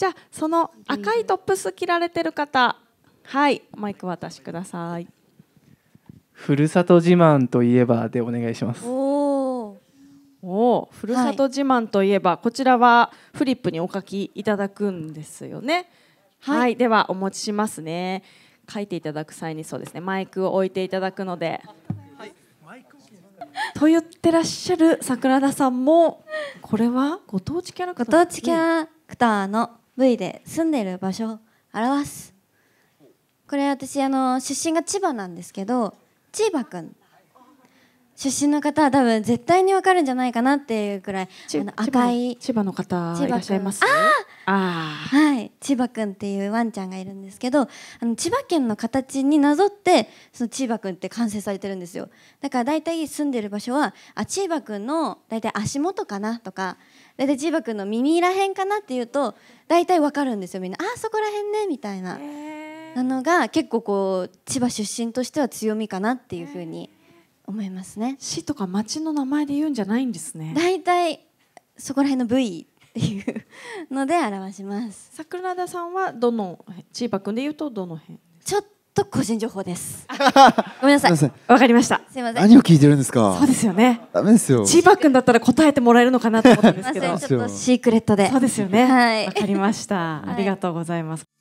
じゃあその赤いトップス着られてる方、はい、マイク渡しください。 ふるさと自慢といえばでお願いします。 おお、ふるさと自慢といえば、こちらはフリップにお書きいただくんですよね。はい、ではお持ちしますね。書いていただく際にそうですね、マイクを置いていただくので、と言ってらっしゃる桜田さんも、これはご当地キャラクター、 ご当地キャラクターの V で住んでいる場所を表す。これ私出身が千葉なんですけど、千葉くん出身の方は多分絶対にわかるんじゃないかなっていうくらい赤い千葉の方いらっしゃいます。 はい、千葉くんっていうワンちゃんがいるんですけど、千葉県の形になぞってその千葉くんって完成されてるんですよ。だから大体住んでる場所は千葉くんの大体足元かなとか、大体千葉くんの耳らへんかなっていうと大体わかるんですよ、みんな。そこらへんねみたいなのが結構こう千葉出身としては強みかなっていうふうに思いますね。 市とか町の名前で言うんじゃないんですね。 大体そこら辺の部位っていうので表します。 桜田さんはどの、千葉くんで言うとどの辺？ ちょっと個人情報です。ごめんなさい。 わかりました。 すいません。 何を聞いてるんですか。 そうですよね。 ダメですよ。 千葉くんだったら答えてもらえるのかなと思ったんですけど。 ちょっとシークレットで。 そうですよね。 はい。 わかりました。ありがとうございます。